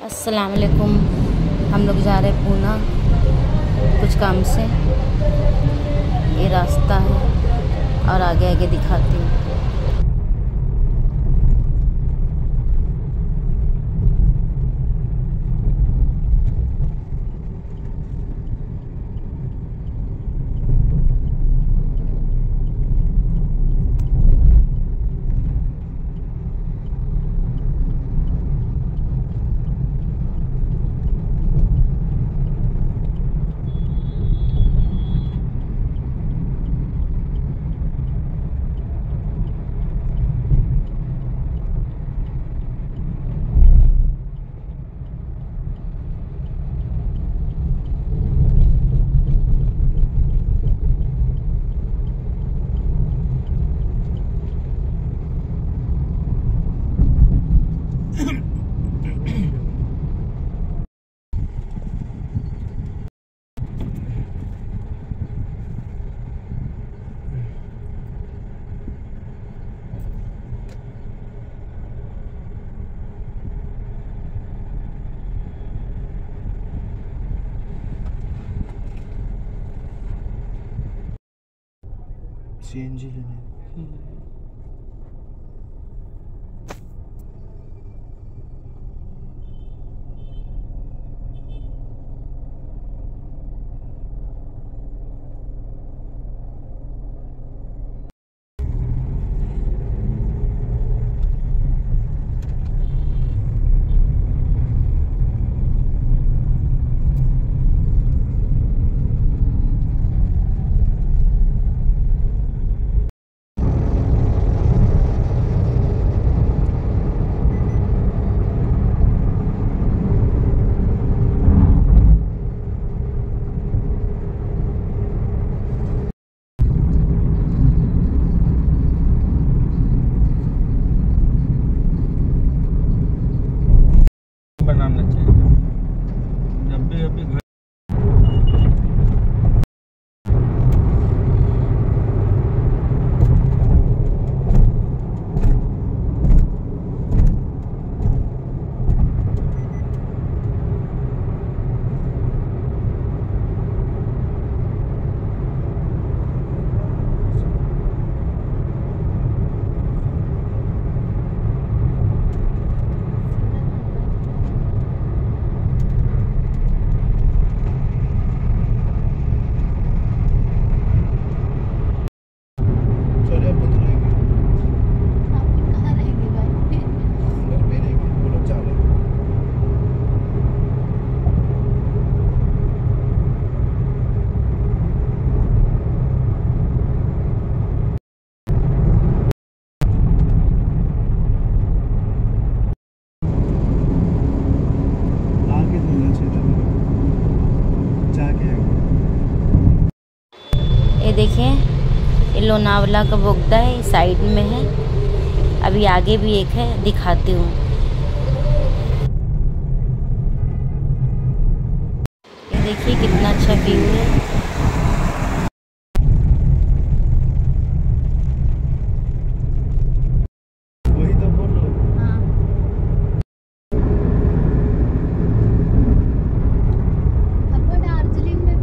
अस्सलाम वालेकुम। हम लोग जा रहे पूना कुछ काम से। ये रास्ता है और आगे आगे दिखाती हूँ। सीएनजी लेने बनाना चाहिए जब भी अभी घर ये देखिए, ये लोनावला का बोगदा है, साइड में है। अभी आगे भी एक है, दिखाती हूँ। ये देखिए कितना अच्छा व्यू है। वही तो बोल रहा हूँ। आपको दार्जिलिंग में भी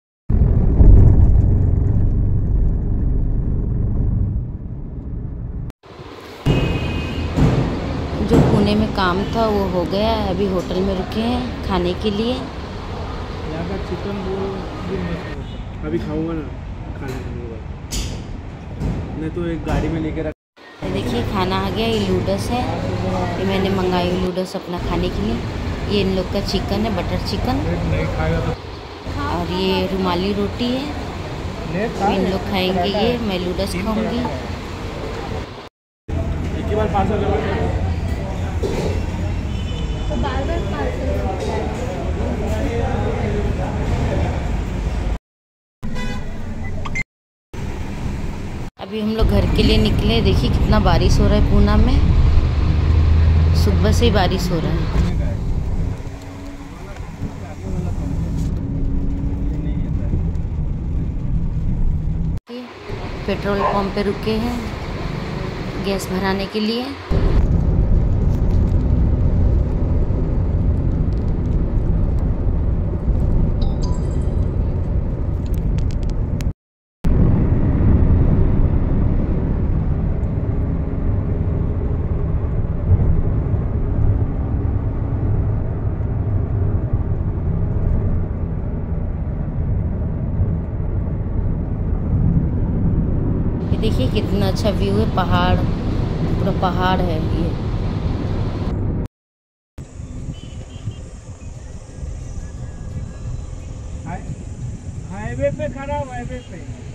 जो पुणे में काम था वो हो गया। अभी होटल में रुके हैं खाने के लिए। यहाँ का चिकन रोल भी मस्त होता है। अभी खाऊंगा ना खाने के बाद, नहीं तो एक गाड़ी में लेके रख। ये देखिए खाना आ गया। ये नूडल्स है, ये मैंने मंगाई नूडल्स अपना खाने के लिए। ये इन लोग का चिकन है, बटर चिकन। नहीं खाएगा तो और ये रुमाली रोटी है। इन लोग खाएंगे ये, मैं नूडल्स खाऊंगी। एक ही बार पार्सल करवा तो बार बार पार्सल होता है। अभी हम लोग घर के लिए निकले। देखिए कितना बारिश हो रहा है पूना में। सुबह से ही बारिश हो रहा है। पेट्रोल पंप पे रुके हैं गैस भराने के लिए। देखिए कितना अच्छा व्यू है, पहाड़, पूरा पहाड़ है ये। हाईवे पे खड़ा हूँ, हाईवे पे।